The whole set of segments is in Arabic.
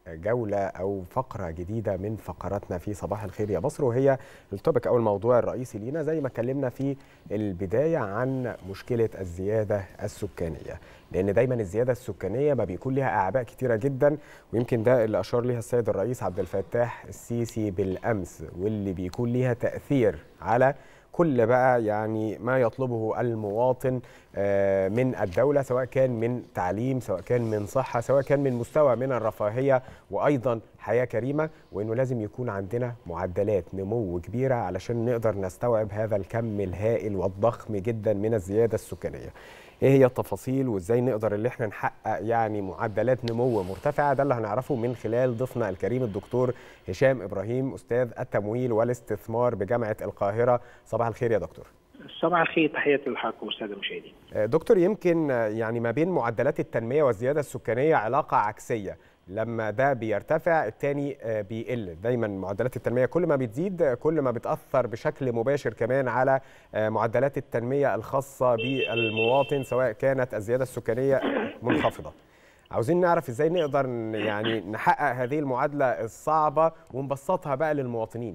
جولة أو فقرة جديدة من فقراتنا في صباح الخير يا مصر، وهي التوبيك أو الموضوع الرئيسي لينا زي ما اتكلمنا في البداية عن مشكلة الزيادة السكانية، لأن دايما الزيادة السكانية ما بيكون لها أعباء كتيرة جدا، ويمكن ده اللي أشار لها السيد الرئيس عبد الفتاح السيسي بالأمس، واللي بيكون لها تأثير على كل بقى يعني ما يطلبه المواطن من الدولة، سواء كان من تعليم، سواء كان من صحة، سواء كان من مستوى من الرفاهية وأيضا حياة كريمة، وإنه لازم يكون عندنا معدلات نمو كبيرة علشان نقدر نستوعب هذا الكم الهائل والضخم جدا من الزيادة السكانية. ايه هي التفاصيل وازاي نقدر اللي احنا نحقق يعني معدلات نمو مرتفعه؟ ده اللي هنعرفه من خلال ضيفنا الكريم الدكتور هشام ابراهيم، استاذ التمويل والاستثمار بجامعه القاهره. صباح الخير يا دكتور. صباح الخير، تحياتي لحضرتك والساده المشاهدين. دكتور، يمكن يعني ما بين معدلات التنميه والزياده السكانيه علاقه عكسيه، لما ده بيرتفع التاني بيقل. دايما معدلات التنمية كل ما بتزيد كل ما بتأثر بشكل مباشر كمان على معدلات التنمية الخاصة بالمواطن، سواء كانت الزيادة السكانية منخفضة. عاوزين نعرف ازاي نقدر يعني نحقق هذه المعادلة الصعبة ونبسطها بقى للمواطنين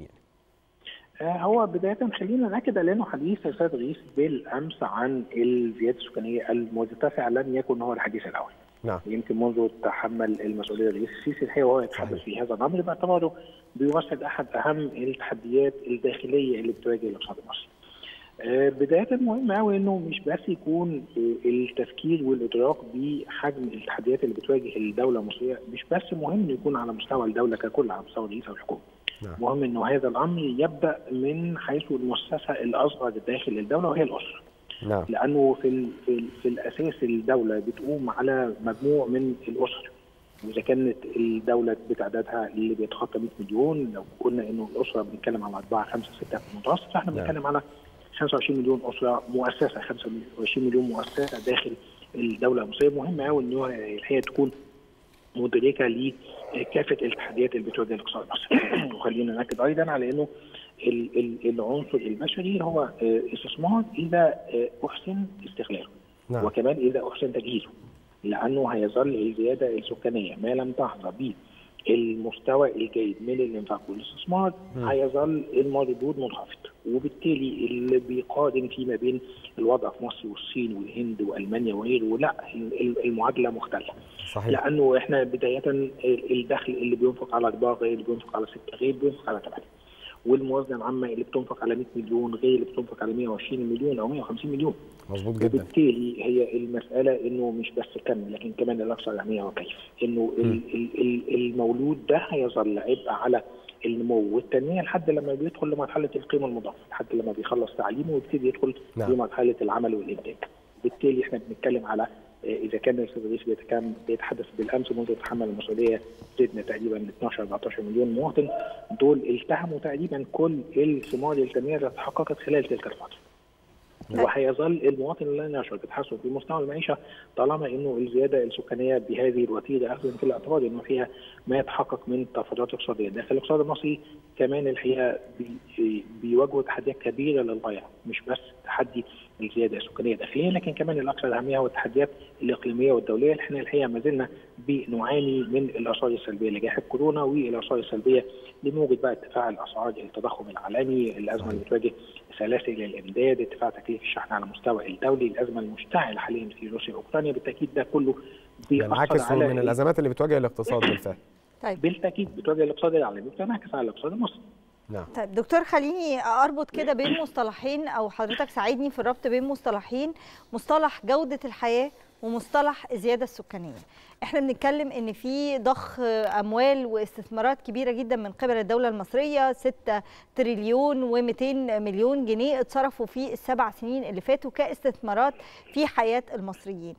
يعني. هو بداية خلينا نأكد لأنه حديث السيد الرئيس بالأمس عن الزيادة السكانية المرتفعة لم يكن هو الحديث الأول. نعم. يمكن منذ تحمل المسؤوليه الرئيس السيسي الحقيقه وهو يتحدث في هذا الامر باعتباره بيوصل احد اهم التحديات الداخليه اللي بتواجه الاقتصاد المصري. بدايه مهم قوي انه مش بس يكون التفكير والادراك بحجم التحديات اللي بتواجه الدوله المصريه، مش بس مهم يكون على مستوى الدوله ككل، على مستوى الرئيس او الحكومه. نعم. مهم انه هذا الامر يبدا من حيث المؤسسه الاصغر داخل الدوله وهي الاسره. نعم. لانه في الاساس الدوله بتقوم على مجموع من الاسر، واذا كانت الدوله بتعدادها اللي بيتخطى 100 مليون، لو قلنا انه الاسره بنتكلم على 4 5 6 في المتوسط، فاحنا بنتكلم على 25 مليون اسره مؤسسه، 25 مليون مؤسسه داخل الدوله المصريه. مهم قوي ان الحقيقه تكون مدركه لكافه التحديات اللي بتواجه الاقتصاد المصري. وخلينا ناكد ايضا على انه العنصر البشري هو استثمار اذا احسن استغلاله. نعم. وكمان اذا احسن تجهيزه، لانه هيظل الزياده السكانيه ما لم تحظى بالمستوى الجيد من الانفاق والاستثمار هيظل المردود منخفض، وبالتالي اللي بيقارن فيما بين الوضع في مصر والصين والهند والمانيا وغيره، لا، المعادله مختلفه. صحيح. لانه احنا بدايه الدخل اللي بينفق على 4 غير اللي بينفق على 6 غير اللي بينفق على 8، والموازنه العامه اللي بتنفق على 100 مليون غير اللي بتنفق على 120 مليون او 150 مليون. مظبوط جدا. وبالتالي هي المساله انه مش بس كم، لكن كمان الاكثر اهميه وكيف. انه المولود ده هيظل عبء على النمو والتنميه لحد لما بيدخل لمرحله القيمه المضافه، لحد لما بيخلص تعليمه ويبتدي يدخل في مرحله العمل والانتاج. بالتالي احنا بنتكلم على اذا كان السيد الرئيس بيتحدث بالامس منذ تحمل المسؤوليه زدنا تقريبا 12 14 مليون مواطن، دول التهموا تقريبا كل الثمار التنميه اللي تحققت خلال تلك الفتره. وهيظل المواطن لا يشعر بتحسن في مستوى المعيشه طالما انه الزياده السكانيه بهذه الوتيره اخذا في الاعتبار انه فيها ما يتحقق من تفاضلات اقتصاديه داخل الاقتصاد المصري. كمان الحقيقه بيواجهوا تحديات كبيره للغايه، مش بس تحدي الزياده السكانيه داخليا، لكن كمان الاكثر اهميه هو التحديات الاقليميه والدوليه اللي احنا الحقيقه ما زلنا بنعاني من الاثار السلبيه لجائحه كورونا والاثار السلبيه لموجة بقى ارتفاع الاسعار، التضخم العالمي، الازمه اللي بتواجه سلاسل الامداد، ارتفاع تكليف الشحن على المستوى الدولي، الازمه المشتعله حاليا في روسيا واوكرانيا. بالتاكيد ده كله بينعكس من الازمات اللي بتواجه الاقتصاد بالفعل. طيب. بالتاكيد بتواجه الاقتصاد العالمي، بتنعكس على الاقتصاد المصري. نعم. طيب دكتور، خليني اربط كده بين مصطلحين، او حضرتك ساعدني في الربط بين مصطلحين، مصطلح جودة الحياة ومصطلح الزيادة السكانية. احنا بنتكلم ان في ضخ اموال واستثمارات كبيرة جدا من قبل الدولة المصرية، 6 تريليون و200 مليون جنيه اتصرفوا في ال7 سنين اللي فاتوا كاستثمارات في حياة المصريين.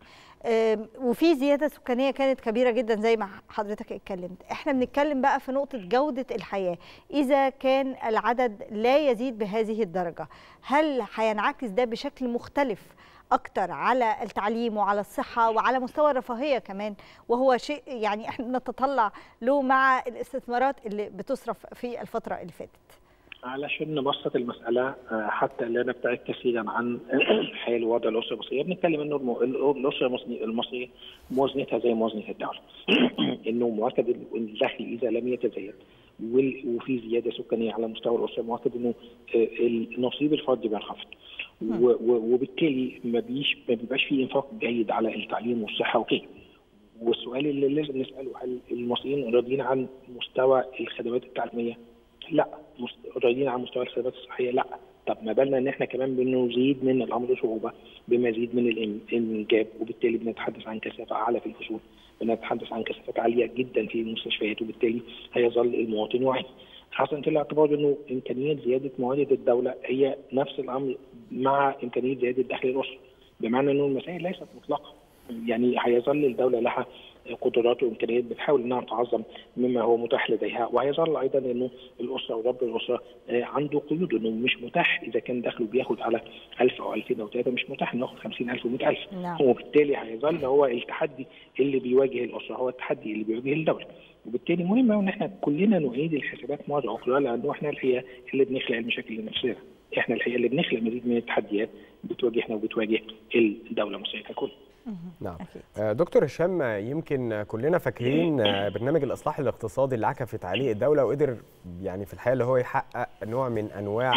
وفي زيادة سكانية كانت كبيرة جدا زي ما حضرتك اتكلمت. احنا بنتكلم بقى في نقطة جودة الحياة، إذا كان العدد لا يزيد بهذه الدرجة، هل هينعكس ده بشكل مختلف أكتر على التعليم وعلى الصحة وعلى مستوى الرفاهية كمان، وهو شيء يعني احنا نتطلع له مع الاستثمارات اللي بتصرف في الفترة اللي فاتت؟ علشان نبسط المساله حتى لا نبتعد كثيرا عن حال وضع الاسره المصريه، بنتكلم انه الاسره المصريه موازنتها زي موازنه الدوله. انه مؤكد الدخل اذا لم يتزايد وفي زياده سكانيه على مستوى الاسره، مؤكد انه النصيب الفردي بينخفض، وبالتالي ما بيبقاش في انفاق جيد على التعليم والصحه وكده. والسؤال اللي لازم نساله، هل المصريين راضيين عن مستوى الخدمات التعليميه؟ لا. راضيين عن مستوى الخدمات الصحيه؟ لا. طب ما بالنا ان احنا كمان بنزيد من الامر صعوبه بمزيد من الانجاب، وبالتالي بنتحدث عن كثافه اعلى في الفصول، بنتحدث عن كثافات عاليه جدا في المستشفيات، وبالتالي هيظل المواطن يعاني. خاصه في الاعتبار انه امكانيه زياده موارد الدوله هي نفس الامر مع امكانيه زياده دخل الاسره، بمعنى انه المسائل ليست مطلقه. يعني هيظل الدوله لها قدرات وامكانيات بتحاول انها تعظم مما هو متاح لديها، وهيظل ايضا انه الاسره ورب الاسره عنده قيود، انه مش متاح اذا كان دخله بياخد على 1000 او 2000 او 3 مش متاح انه ياخد 50,000 و100,000. نعم. وبالتالي هيظل هو التحدي اللي بيواجه الاسره هو التحدي اللي بيواجه الدوله. وبالتالي مهم قوي ان احنا كلنا نعيد الحسابات مره اخرى، لانه احنا الحقيقه اللي بنخلق المشاكل لنفسنا، احنا الحقيقه اللي بنخلق مزيد من التحديات بتواجهنا وبتواجه الدوله المصريه ككل. نعم. دكتور هشام، يمكن كلنا فاكرين برنامج الإصلاح الاقتصادي اللي عكفت عليه الدولة وقدر يعني في الحقيقة اللي هو يحقق نوع من أنواع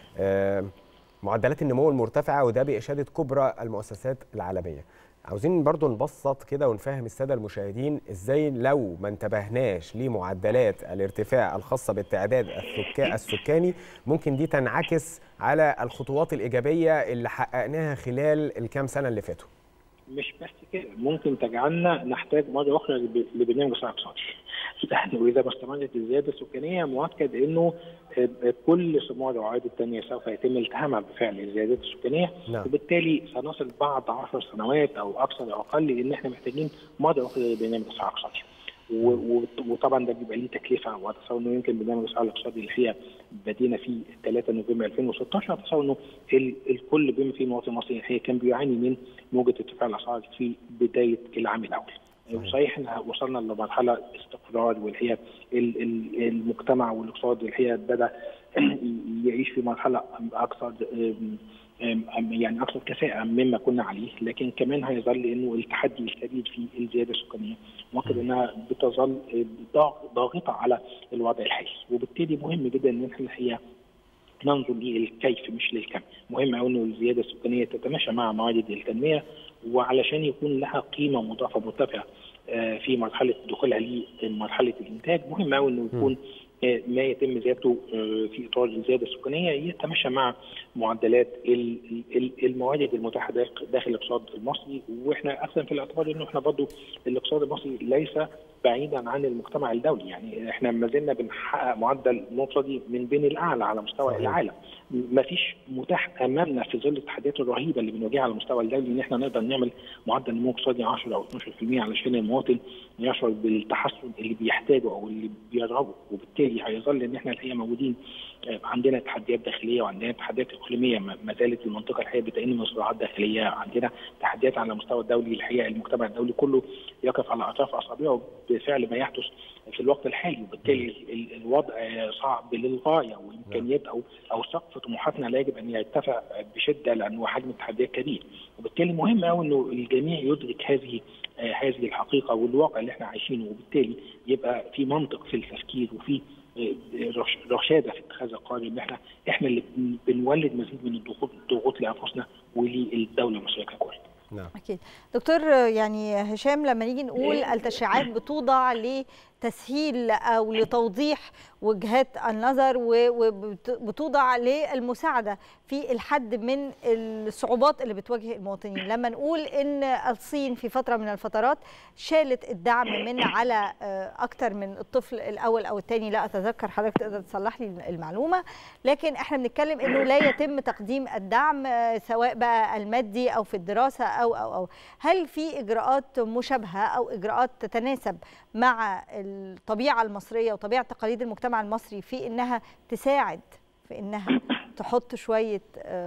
معدلات النمو المرتفعة، وده بإشادة كبرى المؤسسات العالمية. عاوزين برضو نبسط كده ونفهم السادة المشاهدين إزاي لو ما انتبهناش لمعدلات الارتفاع الخاصة بالتعداد السكاني ممكن دي تنعكس على الخطوات الإيجابية اللي حققناها خلال الكام سنة اللي فاتوا. مش بس كده، ممكن تجعلنا نحتاج مرة أخرى لبرنامج إصلاح اقتصادي. وإذا ما استمرت الزيادة السكانية مؤكد إنه كل ثمار وعوائد التنمية سوف يتم التهامها بفعل الزيادات السكانية. نعم. وبالتالي سنصل بعد 10 سنوات أو أكثر أو أقل إن إحنا محتاجين مرة أخرى لبرنامج إصلاح اقتصادي. وطبعا ده بيبقى ليه تكلفه، واتصور انه يمكن برنامج الاصلاح الاقتصادي اللي هي بدينا فيه 3 نوفمبر 2016 اتصور انه الكل بما فيه المواطن المصري الحقيقه كان بيعاني من موجه ارتفاع الاسعار في بدايه العام الاول. صحيح ان وصلنا لمرحله استقرار، والحقيقه المجتمع والاقتصاد الحقيقه بدا يعيش في مرحله اكثر يعني اكثر كفاءه مما كنا عليه، لكن كمان هيظل انه التحدي الشديد في الزياده السكانيه مؤكد انها بتظل ضاغطه على الوضع الحالي. وبالتالي مهم جدا ان احنا الحقيقه ننظر للكيف مش للكم. مهم قوي انه الزياده السكانيه تتماشى مع موارد التنميه، وعلشان يكون لها قيمه مضافه مرتفعه في مرحله دخولها لمرحله الانتاج، مهم قوي انه يكون ما يتم زيادته في اطار الزياده السكانيه يتماشى مع معدلات الموارد المتاحه داخل الاقتصاد المصري. واحنا اصلا في الاعتبار انه احنا برضه الاقتصاد المصري ليس بعيدا عن المجتمع الدولي، يعني احنا ما زلنا بنحقق معدل اقتصادي من بين الاعلى على مستوى العالم. ما فيش متاح امامنا في ظل التحديات الرهيبه اللي بنواجهها على المستوى الدولي ان احنا نقدر نعمل معدل نمو اقتصادي 10 او 12% علشان المواطن يشعر بالتحسن اللي بيحتاجه او اللي بيرغبه. وبالتالي هيظل ان احنا الحقيقه موجودين عندنا تحديات داخليه وعندنا تحديات اقليميه، ما زالت المنطقه الحقيقه بتعاني من صراعات داخليه، عندنا تحديات على المستوى الدولي. الحقيقه المجتمع الدولي كله يقف على اطراف اصابعه بفعل ما يحدث في الوقت الحالي، وبالتالي الوضع صعب للغايه، وامكانيات او سقف طموحاتنا لا يجب ان يرتفع بشده لانه حجم التحديات كبير. وبالتالي مهم قوي انه الجميع يدرك هذه الحقيقه والواقع اللي احنا عايشينه، وبالتالي يبقى في منطق في التفكير وفي رشاده في اتخاذ القرار ان احنا اللي بنولد مزيد من الضغوط لانفسنا وللدوله المصريه ككل. نعم. أكيد. دكتور يعني هشام، لما نيجي نقول التشريعات بتوضع لتسهيل أو لتوضيح وجهات النظر وبتوضع للمساعدة في الحد من الصعوبات اللي بتواجه المواطنين، لما نقول إن الصين في فترة من الفترات شالت الدعم من على أكتر من الطفل الأول أو الثاني، لا أتذكر، حضرتك تقدر تصلح لي المعلومة، لكن احنا بنتكلم إنه لا يتم تقديم الدعم سواء بقى المادي أو في الدراسة أو هل في إجراءات مشابهة أو إجراءات تتناسب مع الطبيعة المصرية وطبيعة تقاليد المجتمع المصري في إنها تساعد في إنها تحط شوية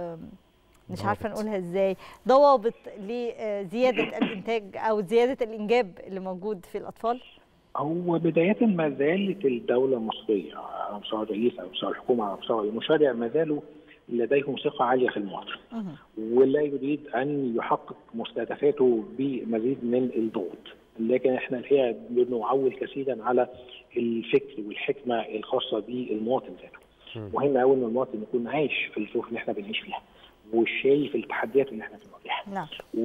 مش عارفة نقولها إزاي ضوابط لزيادة الإنتاج أو زيادة الإنجاب اللي موجود في الأطفال؟ هو بداية ما زالت الدولة المصرية على مستوى الرئيس أو مستوى الحكومة على مستوى المشرع ما زالوا لديهم ثقة عالية في المواطن، ولا يريد أن يحقق مستهدفاته بمزيد من الضغوط. لكن احنا الحقيقة بنعول كثيرا على الفكر والحكمة الخاصة بالمواطن ذاته. مهم قوي ان المواطن يكون عايش في الظروف اللي احنا بنعيش فيها وشايف التحديات اللي احنا بنواجهها.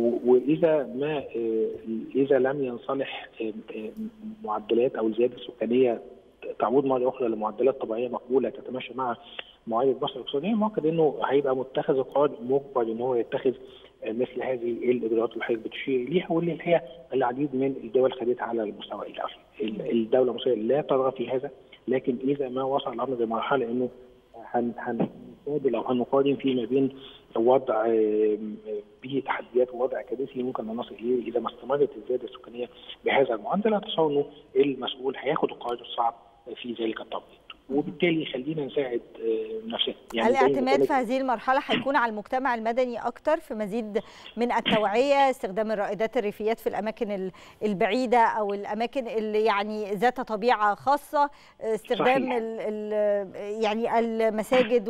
اذا لم ينصلح معدلات او الزياده السكانيه تعود مره اخرى لمعدلات طبيعيه مقبوله تتماشى مع معايير مصر الاقتصاديه، مؤكد انه هيبقى متخذ القرار مجبر ان هو يتخذ مثل هذه الاجراءات اللي حضرتك بتشير اليها، واللي هي العديد من الدول خدتها على المستوى الدولي. الدوله المصريه لا ترغب في هذا، لكن اذا ما وصل الامر لمرحله انه هنقابل او هنقارن فيما بين وضع بتحديات ووضع كارثي ممكن ان نصل اليه اذا ما استمرت الزياده السكانيه بهذا المعدل، اتصور انه المسؤول هياخد القرار الصعب في ذلك التوقيت، وبالتالي يخلينا نساعد نفسنا. يعني الاعتماد في هذه المرحله هيكون على المجتمع المدني اكتر في مزيد من التوعيه، استخدام الرائدات الريفيات في الاماكن البعيده او الاماكن اللي يعني ذات طبيعه خاصه، استخدام يعني المساجد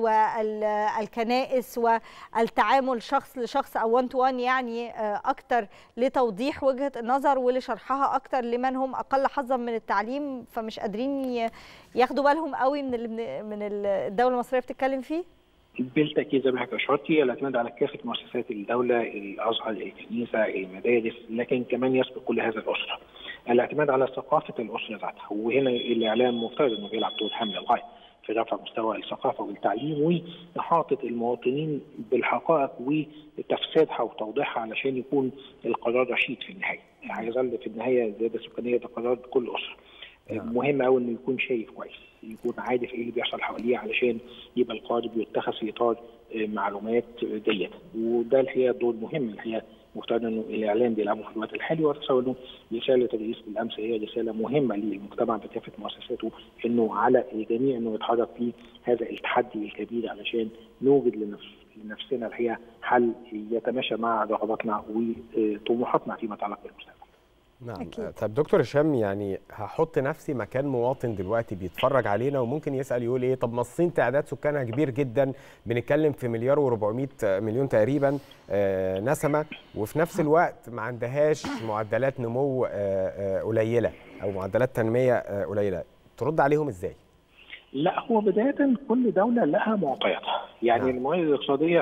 والكنائس والتعامل شخص لشخص او 1 to 1 يعني اكتر لتوضيح وجهه النظر ولشرحها اكتر لمن هم اقل حظا من التعليم فمش قادرين ياخدوا بالهم قوي من الدوله المصريه بتتكلم فيه؟ بالتاكيد زي ما حضرتك اشرتي، الاعتماد على كافه مؤسسات الدوله، الازهر، الكنيسه، المدارس، لكن كمان يسبق كل هذا الاسره. الاعتماد على ثقافه الاسره ذاتها، وهنا الاعلام مفترض انه بيلعب دور هام للغايه في رفع مستوى الثقافه والتعليم واحاطه المواطنين بالحقائق وتفسيرها وتوضيحها علشان يكون القرار رشيد في النهايه. هيظل في النهايه الزياده السكانيه ده قرار كل اسره. مهم قوي انه يكون شايف كويس، يكون عارف ايه اللي بيحصل حواليه علشان يبقى القرار بيتخذ في اطار معلومات جيده، وده الحقيقه دور مهم الحقيقه مفترض انه الاعلام بيلعبه في الوقت الحالي، واتصور انه رساله الرئيس بالامس هي رساله مهمه للمجتمع بكافه مؤسساته، انه على الجميع انه يتحرك في هذا التحدي الكبير علشان نوجد لنفسنا الحقيقه حل يتماشى مع رغباتنا وطموحاتنا فيما يتعلق بالمستقبل. نعم. طب دكتور هشام، يعني هحط نفسي مكان مواطن دلوقتي بيتفرج علينا وممكن يسأل يقول ايه، طب ما الصين تعداد سكانها كبير جدا، بنتكلم في 1,400,000,000 تقريبا نسمة، وفي نفس الوقت ما عندهاش معدلات نمو قليلة او معدلات تنمية قليلة، ترد عليهم ازاي؟ لا، هو بداية كل دولة لها معطياتها، يعني الموارد الاقتصادية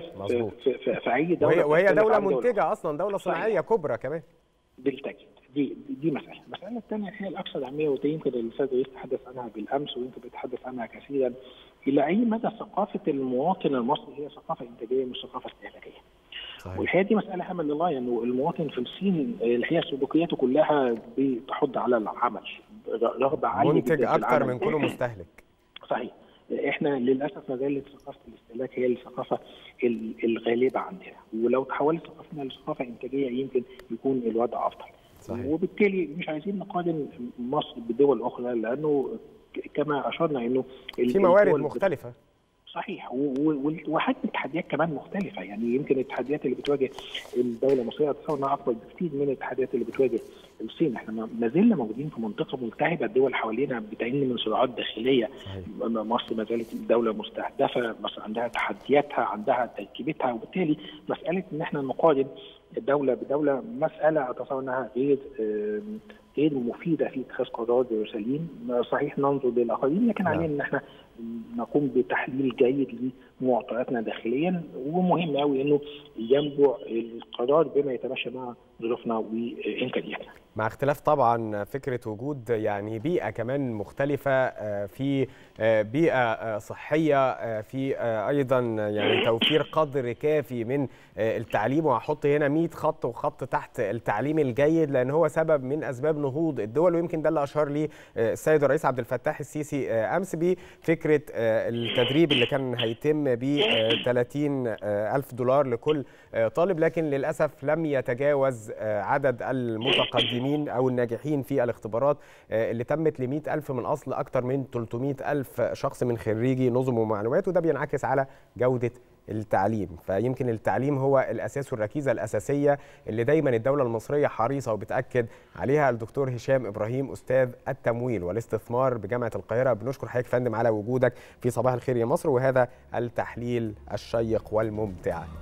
في أي دولة وهي دولة منتجة أصلا، دولة صناعية كبرى كمان. بالتأكيد دي مسألة. المسألة الثانية هي الأكثر أهمية، وده يمكن الأستاذ الرئيس تحدث عنها بالأمس ويمكن بيتحدث عنها كثيرا، إلى أي مدى ثقافة المواطن المصري هي ثقافة إنتاجية مش ثقافة استهلاكية. والحقيقة دي مسألة هامة للغاية، إنه المواطن في الصين الحقيقة سلوكياته كلها بتحض على العمل، رغبة عالية منتج أكثر من كونه مستهلك. صحيح. احنا للاسف ما زالت ثقافه الاستهلاك هي الثقافه الغالبه عندنا، ولو تحولت ثقافتنا لثقافه انتاجيه يمكن يكون الوضع افضل. صحيح. وبالتالي مش عايزين نقارن مصر بدول اخرى، لانه كما اشرنا انه في موارد مختلفه. صحيح، وحجم التحديات كمان مختلفه، يعني يمكن التحديات اللي بتواجه الدوله المصريه اتصور انها اكبر بكثير من التحديات اللي بتواجه الصين. احنا ما زلنا موجودين في منطقه ملتهبه، الدول حوالينا بتعاني من صراعات داخليه. صحيح. مصر ما زالت دوله مستهدفه، مصر عندها تحدياتها، عندها تركيبتها، وبالتالي مساله ان احنا نقارن دوله بدوله مساله اتصور انها غير مفيده في اتخاذ قرار سليم. صحيح ننظر للاخرين، لكن علينا ان احنا نقوم بتحليل جيد لمعطياتنا داخليا، ومهم قوي انه ينبع القرار بما يتماشى مع ظروفنا وامكانياتنا. مع اختلاف طبعا فكره وجود يعني بيئه كمان مختلفه، في بيئه صحيه، في ايضا يعني توفير قدر كافي من التعليم، وهحط هنا 100 خط وخط تحت التعليم الجيد، لان هو سبب من اسباب نهوض الدول، ويمكن ده اللي اشار ليه السيد الرئيس عبد الفتاح السيسي امس بفكره التدريب اللي كان هيتم ب $30,000 لكل طالب، لكن للاسف لم يتجاوز عدد المتقدمين او الناجحين في الاختبارات اللي تمت ل100,000 من اصل اكثر من 300,000 شخص من خريجي نظم ومعلومات، وده بينعكس على جوده التعليم. فيمكن التعليم هو الأساس والركيزة الأساسية اللي دايما الدولة المصرية حريصة وبتأكد عليها. الدكتور هشام إبراهيم أستاذ التمويل والاستثمار بجامعة القاهرة، بنشكر حضرتك فندم على وجودك في صباح الخير يا مصر وهذا التحليل الشيق والممتع.